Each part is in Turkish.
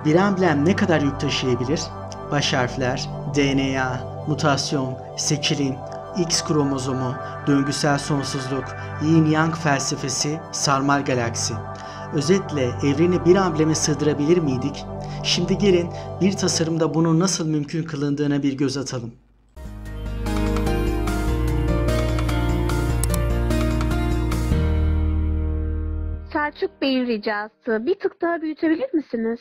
Bir amblem ne kadar yük taşıyabilir? Baş harfler, DNA, mutasyon, seçilim, X kromozomu, döngüsel sonsuzluk, Yin-Yang felsefesi, sarmal galaksi. Özetle evreni bir ambleme sığdırabilir miydik? Şimdi gelin bir tasarımda bunun nasıl mümkün kılındığına bir göz atalım. Selçuk Bey'in ricası. Bir tık daha büyütebilir misiniz?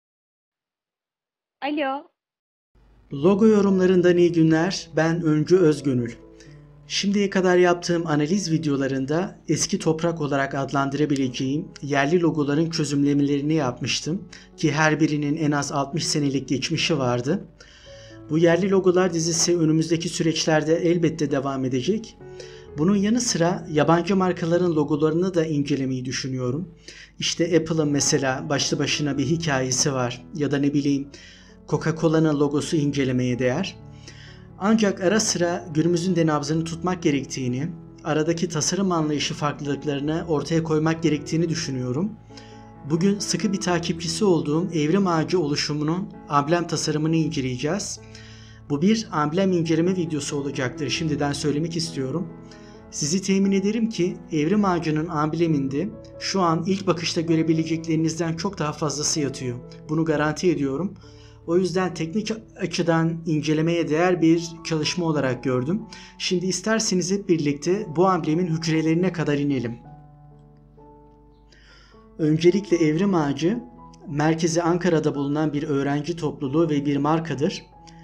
Alo. Logo yorumlarından iyi günler. Ben Öncü Özgönül. Şimdiye kadar yaptığım analiz videolarında eski toprak olarak adlandırabileceğim yerli logoların çözümlemelerini yapmıştım ki her birinin en az 60 senelik geçmişi vardı. Bu yerli logolar dizisi önümüzdeki süreçlerde elbette devam edecek. Bunun yanı sıra yabancı markaların logolarını da incelemeyi düşünüyorum. İşte Apple'ın mesela başlı başına bir hikayesi var ya da ne bileyim Coca-Cola'nın logosu incelemeye değer. Ancak ara sıra günümüzün de nabzını tutmak gerektiğini, aradaki tasarım anlayışı farklılıklarını ortaya koymak gerektiğini düşünüyorum. Bugün sıkı bir takipçisi olduğum Evrim Ağacı oluşumunun amblem tasarımını inceleyeceğiz. Bu bir amblem inceleme videosu olacaktır, şimdiden söylemek istiyorum. Sizi temin ederim ki Evrim Ağacı'nın ambleminde şu an ilk bakışta görebileceklerinizden çok daha fazlası yatıyor. Bunu garanti ediyorum. O yüzden teknik açıdan incelemeye değer bir çalışma olarak gördüm. Şimdi isterseniz hep birlikte bu amblemin hücrelerine kadar inelim. Öncelikle Evrim Ağacı, merkezi Ankara'da bulunan bir öğrenci topluluğu ve bir markadır.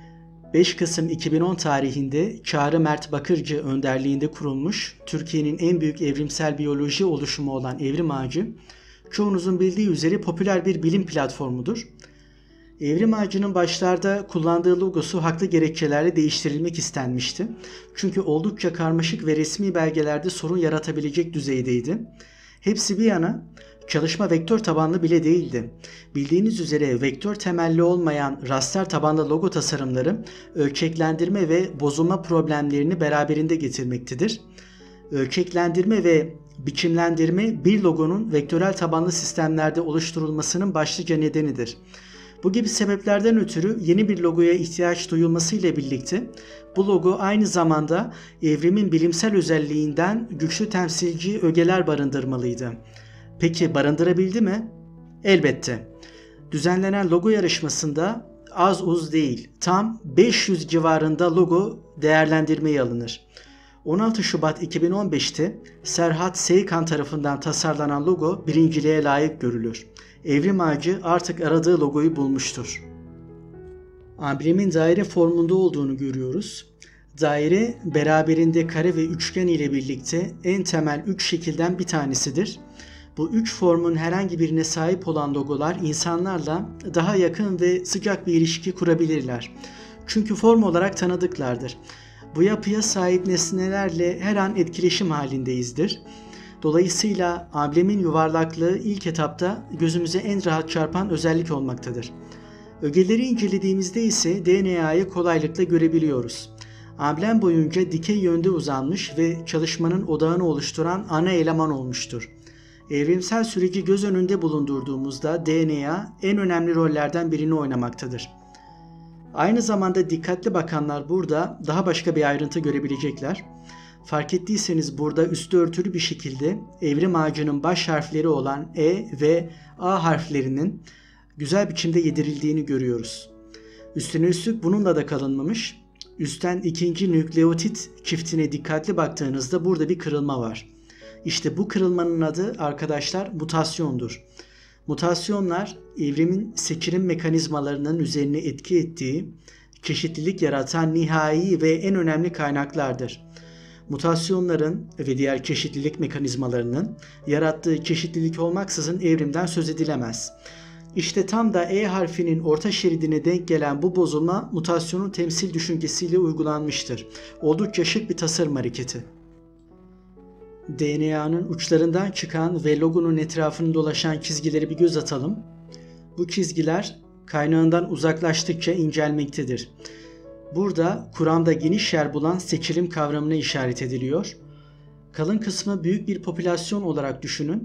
5 Kasım 2010 tarihinde Çağrı Mert Bakırcı önderliğinde kurulmuş Türkiye'nin en büyük evrimsel biyoloji oluşumu olan Evrim Ağacı, çoğunuzun bildiği üzere popüler bir bilim platformudur. Evrim Ağacı'nın başlarda kullandığı logosu haklı gerekçelerle değiştirilmek istenmişti. Çünkü oldukça karmaşık ve resmi belgelerde sorun yaratabilecek düzeydeydi. Hepsi bir yana çalışma vektör tabanlı bile değildi. Bildiğiniz üzere vektör temelli olmayan raster tabanlı logo tasarımları ölçeklendirme ve bozulma problemlerini beraberinde getirmektedir. Ölçeklendirme ve biçimlendirme bir logonun vektörel tabanlı sistemlerde oluşturulmasının başlıca nedenidir. Bu gibi sebeplerden ötürü yeni bir logoya ihtiyaç duyulmasıyla birlikte bu logo aynı zamanda evrimin bilimsel özelliğinden güçlü temsilci ögeler barındırmalıydı. Peki barındırabildi mi? Elbette. Düzenlenen logo yarışmasında az uz değil, tam 500 civarında logo değerlendirmeye alınır. 16 Şubat 2015'te Serhat Seykan tarafından tasarlanan logo birinciliğe layık görülür. Evrim Ağacı artık aradığı logoyu bulmuştur. Amblemin daire formunda olduğunu görüyoruz. Daire beraberinde kare ve üçgen ile birlikte en temel 3 şekilden bir tanesidir. Bu 3 formun herhangi birine sahip olan logolar insanlarla daha yakın ve sıcak bir ilişki kurabilirler. Çünkü form olarak tanıdıklardır. Bu yapıya sahip nesnelerle her an etkileşim halindeyizdir. Dolayısıyla amblemin yuvarlaklığı ilk etapta gözümüze en rahat çarpan özellik olmaktadır. Ögeleri incelediğimizde ise DNA'yı kolaylıkla görebiliyoruz. Amblem boyunca dikey yönde uzanmış ve çalışmanın odağını oluşturan ana eleman olmuştur. Evrimsel süreci göz önünde bulundurduğumuzda DNA en önemli rollerden birini oynamaktadır. Aynı zamanda dikkatli bakanlar burada daha başka bir ayrıntı görebilecekler. Fark ettiyseniz burada üstü örtülü bir şekilde Evrim Ağacı'nın baş harfleri olan E ve A harflerinin güzel biçimde yedirildiğini görüyoruz. Üstüne üstlük bununla da kalınmamış. Üstten ikinci nükleotit çiftine dikkatli baktığınızda burada bir kırılma var. İşte bu kırılmanın adı arkadaşlar mutasyondur. Mutasyonlar evrimin seçilim mekanizmalarının üzerine etki ettiği, çeşitlilik yaratan nihai ve en önemli kaynaklardır. Mutasyonların ve diğer çeşitlilik mekanizmalarının yarattığı çeşitlilik olmaksızın evrimden söz edilemez. İşte tam da E harfinin orta şeridine denk gelen bu bozulma mutasyonun temsil düşüncesiyle uygulanmıştır. Oldukça şık bir tasarım hareketi. DNA'nın uçlarından çıkan ve logonun etrafını dolaşan çizgileri bir göz atalım. Bu çizgiler kaynağından uzaklaştıkça incelmektedir. Burada Kur'an'da geniş yer bulan seçilim kavramına işaret ediliyor. Kalın kısmı büyük bir popülasyon olarak düşünün.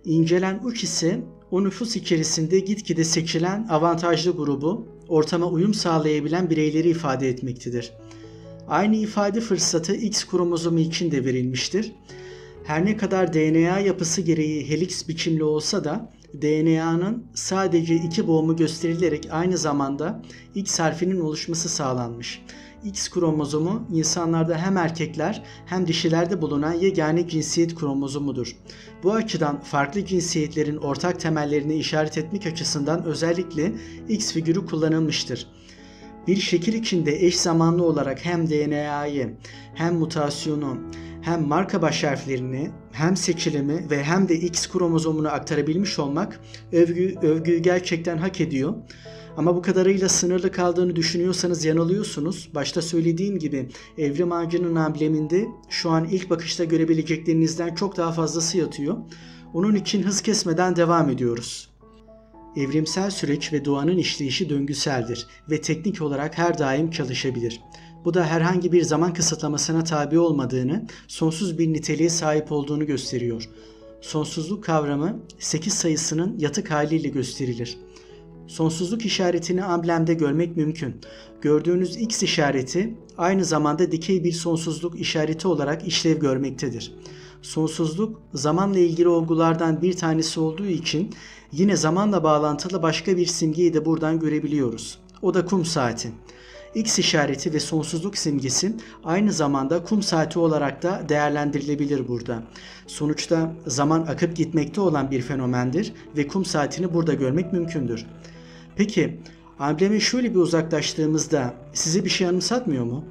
İncelen uç ise o nüfus içerisinde gitgide seçilen avantajlı grubu, ortama uyum sağlayabilen bireyleri ifade etmektedir. Aynı ifade fırsatı X kromozomu için de verilmiştir. Her ne kadar DNA yapısı gereği heliks biçimli olsa da DNA'nın sadece 2 boğumu gösterilerek aynı zamanda X harfinin oluşması sağlanmış. X kromozomu insanlarda hem erkekler hem dişilerde bulunan yegane cinsiyet kromozomudur. Bu açıdan farklı cinsiyetlerin ortak temellerini işaret etmek açısından özellikle X figürü kullanılmıştır. Bir şekil içinde eş zamanlı olarak hem DNA'yı, hem mutasyonu, hem marka baş harflerini, hem seçilimi ve hem de X kromozomunu aktarabilmiş olmak övgüyü gerçekten hak ediyor. Ama bu kadarıyla sınırlı kaldığını düşünüyorsanız yanılıyorsunuz. Başta söylediğim gibi evrim ağacının ambleminde şu an ilk bakışta görebileceklerinizden çok daha fazlası yatıyor. Onun için hız kesmeden devam ediyoruz. Evrimsel süreç ve doğanın işleyişi döngüseldir ve teknik olarak her daim çalışabilir. Bu da herhangi bir zaman kısıtlamasına tabi olmadığını, sonsuz bir niteliğe sahip olduğunu gösteriyor. Sonsuzluk kavramı 8 sayısının yatık haliyle gösterilir. Sonsuzluk işaretini amblemde görmek mümkün. Gördüğünüz X işareti aynı zamanda dikey bir sonsuzluk işareti olarak işlev görmektedir. Sonsuzluk zamanla ilgili olgulardan bir tanesi olduğu için yine zamanla bağlantılı başka bir simgeyi de buradan görebiliyoruz. O da kum saati. X işareti ve sonsuzluk simgesi aynı zamanda kum saati olarak da değerlendirilebilir burada. Sonuçta zaman akıp gitmekte olan bir fenomendir ve kum saatini burada görmek mümkündür. Peki ambleme şöyle bir uzaklaştığımızda size bir şey anımsatmıyor mu?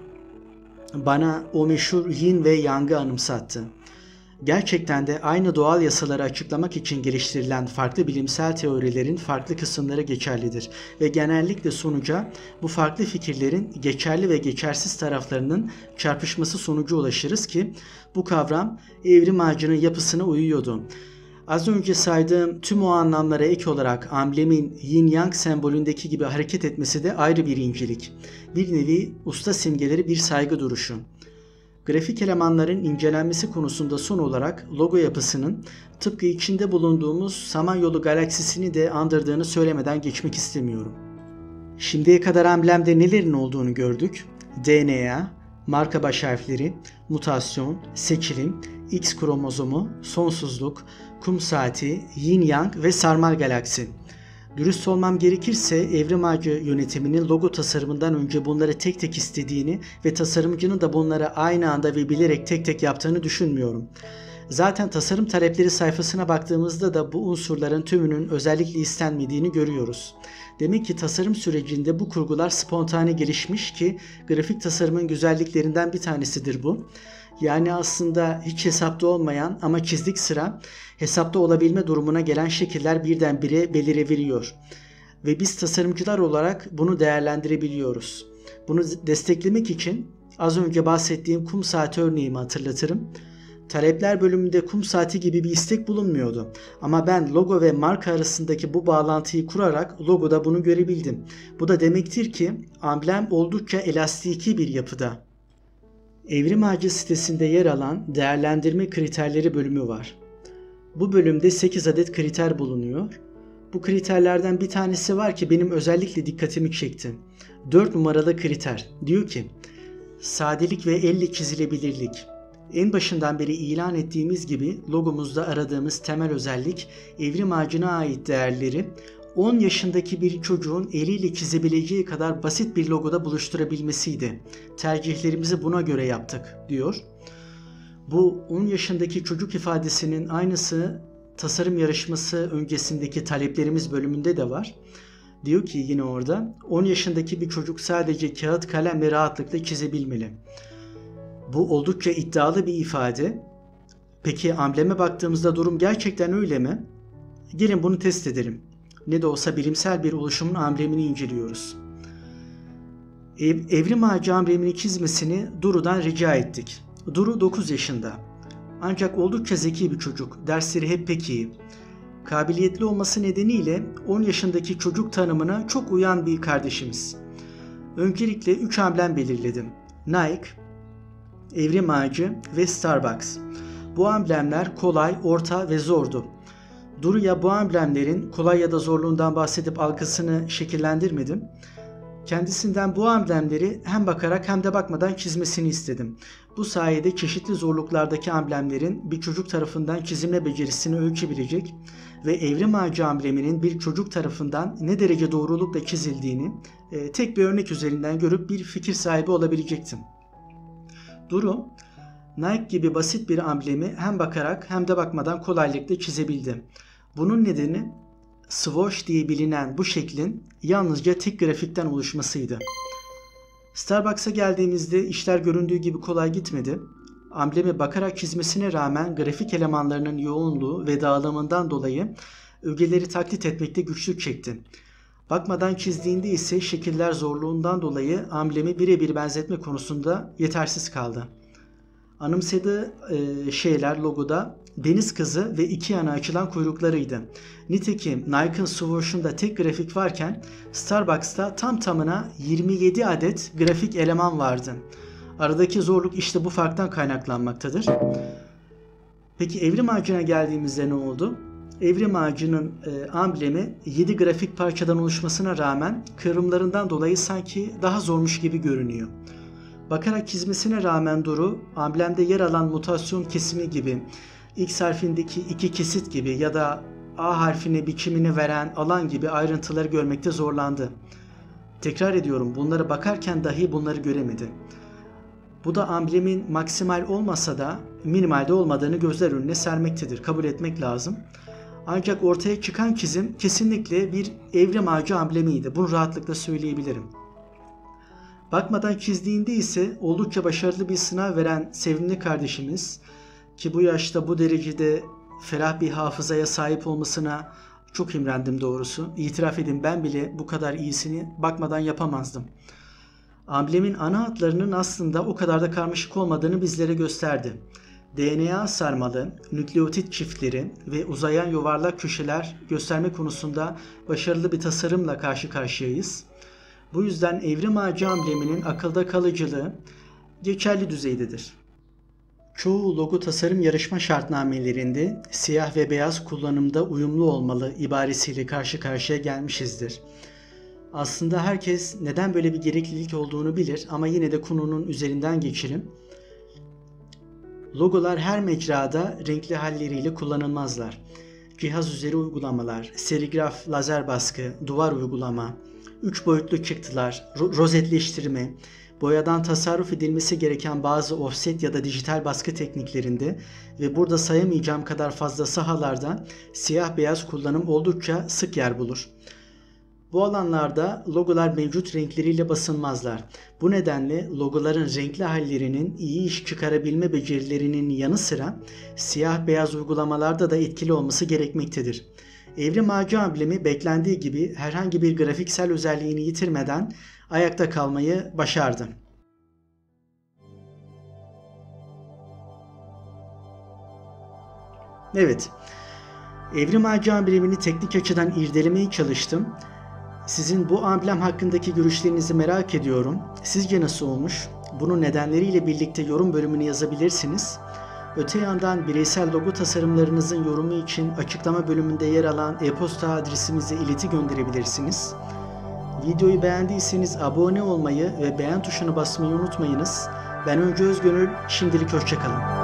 Bana o meşhur yin ve yang'ı anımsattı. Gerçekten de aynı doğal yasaları açıklamak için geliştirilen farklı bilimsel teorilerin farklı kısımları geçerlidir ve genellikle sonuca bu farklı fikirlerin geçerli ve geçersiz taraflarının çarpışması sonucu ulaşırız ki bu kavram evrim ağacının yapısına uyuyordu. Az önce saydığım tüm o anlamlara ek olarak amblemin yin-yang sembolündeki gibi hareket etmesi de ayrı bir incelik. Bir nevi usta simgeleri bir saygı duruşu. Grafik elemanların incelenmesi konusunda son olarak logo yapısının tıpkı içinde bulunduğumuz Samanyolu galaksisini de andırdığını söylemeden geçmek istemiyorum. Şimdiye kadar amblemde nelerin olduğunu gördük. DNA, marka baş harfleri, mutasyon, seçilim, X kromozomu, sonsuzluk, kum saati, yin yang ve sarmal galaksi. Dürüst olmam gerekirse evrim ağacı yönetiminin logo tasarımından önce bunları tek tek istediğini ve tasarımcının da bunları aynı anda ve bilerek tek tek yaptığını düşünmüyorum. Zaten tasarım talepleri sayfasına baktığımızda da bu unsurların tümünün özellikle istenmediğini görüyoruz. Demek ki tasarım sürecinde bu kurgular spontane gelişmiş ki grafik tasarımın güzelliklerinden bir tanesidir bu. Yani aslında hiç hesapta olmayan ama çizdik sıra hesapta olabilme durumuna gelen şekiller birdenbire belirebiliyor. Ve biz tasarımcılar olarak bunu değerlendirebiliyoruz. Bunu desteklemek için az önce bahsettiğim kum saati örneğimi hatırlatırım. Talepler bölümünde kum saati gibi bir istek bulunmuyordu. Ama ben logo ve marka arasındaki bu bağlantıyı kurarak logoda bunu görebildim. Bu da demektir ki amblem oldukça elastiki bir yapıda. Evrim Ağacı sitesinde yer alan değerlendirme kriterleri bölümü var. Bu bölümde 8 adet kriter bulunuyor. Bu kriterlerden bir tanesi var ki benim özellikle dikkatimi çekti. 4 numaralı kriter. Diyor ki, sadelik ve elle çizilebilirlik. En başından beri ilan ettiğimiz gibi logomuzda aradığımız temel özellik evrim ağacına ait değerleri 10 yaşındaki bir çocuğun eliyle çizebileceği kadar basit bir logoda buluşturabilmesiydi. Tercihlerimizi buna göre yaptık, diyor. Bu 10 yaşındaki çocuk ifadesinin aynısı tasarım yarışması öncesindeki taleplerimiz bölümünde de var. Diyor ki yine orada 10 yaşındaki bir çocuk sadece kağıt kalemle rahatlıkla çizebilmeli. Bu oldukça iddialı bir ifade. Peki ambleme baktığımızda durum gerçekten öyle mi? Gelin bunu test edelim. Ne de olsa bilimsel bir oluşumun amblemini inceliyoruz. Evrim ağacı amblemini çizmesini Duru'dan rica ettik. Duru 9 yaşında. Ancak oldukça zeki bir çocuk. Dersleri hep pek iyi. Kabiliyetli olması nedeniyle 10 yaşındaki çocuk tanımına çok uyan bir kardeşimiz. Öncelikle 3 amblem belirledim. Nike, Evrim Ağacı ve Starbucks. Bu amblemler kolay, orta ve zordu. Duru'ya bu amblemlerin kolay ya da zorluğundan bahsedip algısını şekillendirmedim. Kendisinden bu amblemleri hem bakarak hem de bakmadan çizmesini istedim. Bu sayede çeşitli zorluklardaki amblemlerin bir çocuk tarafından çizimle becerisini ölçebilecek ve evrim ağacı ambleminin bir çocuk tarafından ne derece doğrulukla çizildiğini tek bir örnek üzerinden görüp bir fikir sahibi olabilecektim. Duru, Nike gibi basit bir amblemi hem bakarak hem de bakmadan kolaylıkla çizebildi. Bunun nedeni swoosh diye bilinen bu şeklin yalnızca tek grafikten oluşmasıydı. Starbucks'a geldiğimizde işler göründüğü gibi kolay gitmedi. Amblemi bakarak çizmesine rağmen grafik elemanlarının yoğunluğu ve dağılımından dolayı ögeleri taklit etmekte güçlük çekti. Bakmadan çizdiğinde ise şekiller zorluğundan dolayı amblemi birebir benzetme konusunda yetersiz kaldı. Anımsadığı şeyler logoda deniz kızı ve iki yana açılan kuyruklarıydı. Nitekim Nike'ın swoosh'unda tek grafik varken Starbucks'ta tam tamına 27 adet grafik eleman vardı. Aradaki zorluk işte bu farktan kaynaklanmaktadır. Peki evrim ağacına geldiğimizde ne oldu? Evrim ağacının amblemi 7 grafik parçadan oluşmasına rağmen kıvrımlarından dolayı sanki daha zormuş gibi görünüyor. Bakarak çizmesine rağmen Duru, amblemde yer alan mutasyon kesimi gibi, X harfindeki iki kesit gibi ya da A harfine biçimini veren alan gibi ayrıntıları görmekte zorlandı. Tekrar ediyorum, bunları bakarken dahi bunları göremedi. Bu da amblemin maksimal olmasa da minimalde olmadığını gözler önüne sermektedir. Kabul etmek lazım. Ancak ortaya çıkan çizim kesinlikle bir evrim ağacı amblemiydi. Bunu rahatlıkla söyleyebilirim. Bakmadan çizdiğinde ise oldukça başarılı bir sınav veren sevimli kardeşimiz, ki bu yaşta bu derecede ferah bir hafızaya sahip olmasına çok imrendim doğrusu. İtiraf edin, ben bile bu kadar iyisini bakmadan yapamazdım. Amblemin ana hatlarının aslında o kadar da karmaşık olmadığını bizlere gösterdi. DNA sarmalı, nükleotit çiftleri ve uzayan yuvarlak köşeler gösterme konusunda başarılı bir tasarımla karşı karşıyayız. Bu yüzden evrim ağacı ambleminin akılda kalıcılığı geçerli düzeydedir. Çoğu logo tasarım yarışma şartnamelerinde siyah ve beyaz kullanımda uyumlu olmalı ibaresiyle karşı karşıya gelmişizdir. Aslında herkes neden böyle bir gereklilik olduğunu bilir ama yine de konunun üzerinden geçelim. Logolar her mecrada renkli halleriyle kullanılmazlar. Cihaz üzeri uygulamalar, serigraf, lazer baskı, duvar uygulama, 3 boyutlu çıktılar, rozetleştirme, boyadan tasarruf edilmesi gereken bazı offset ya da dijital baskı tekniklerinde ve burada sayamayacağım kadar fazla sahalarda siyah beyaz kullanım oldukça sık yer bulur. Bu alanlarda logolar mevcut renkleriyle basılmazlar. Bu nedenle logoların renkli hallerinin iyi iş çıkarabilme becerilerinin yanı sıra siyah beyaz uygulamalarda da etkili olması gerekmektedir. Evrim ağacı amblemi beklendiği gibi herhangi bir grafiksel özelliğini yitirmeden ayakta kalmayı başardı. Evet, evrim ağacı amblemini teknik açıdan irdelemeye çalıştım. Sizin bu amblem hakkındaki görüşlerinizi merak ediyorum. Sizce nasıl olmuş? Bunun nedenleriyle birlikte yorum bölümüne yazabilirsiniz. Öte yandan bireysel logo tasarımlarınızın yorumu için açıklama bölümünde yer alan e-posta adresimize ileti gönderebilirsiniz. Videoyu beğendiyseniz abone olmayı ve beğen tuşunu basmayı unutmayınız. Ben Öncü Özgönül, şimdilik hoşça kalın.